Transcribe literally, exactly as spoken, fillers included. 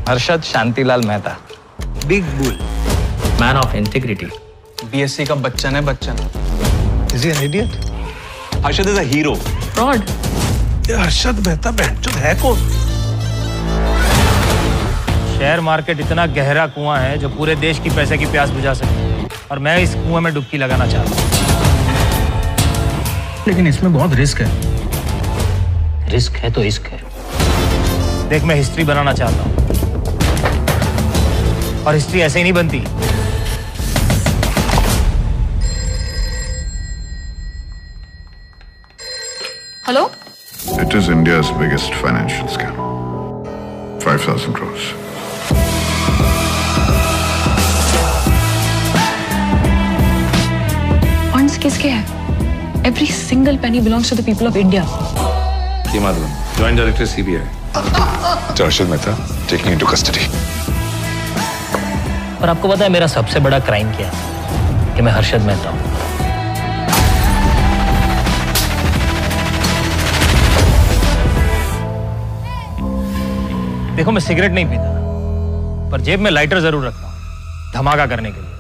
Harshad Shantilal Mehta. Big bull, man of integrity. BSc का बच्चन है Bachchan. Is he an idiot? Harshad is a hero. Fraud. ये हर्षद मेहता बहनचोद है कौन? शेयर मार्केट इतना गहरा कुआं है जो पूरे देश की पैसे की प्यास बुझा सके, और मैं इस कुएं में डुबकी लगाना चाहता हूं। लेकिन इसमें बहुत रिस्क है। रिस्क है तो इश्क है। देख, मैं हिस्ट्री बनाना चाहता हूं, और हिस्ट्री ऐसे ही नहीं बनती। Hello? It is India's biggest financial scam. five thousand crores. Funds किसके हैं? Every single penny belongs to the people of India. K. Madhavan, Joint Director C B I. Harshad Mehta taking into custody. और आपको पता है मेरा सबसे बड़ा crime क्या है? कि मैं हर्षद मेहता हूं। देखो, मैं सिगरेट नहीं पीता, पर जेब में लाइटर जरूर रखता हूं, धमाका करने के लिए।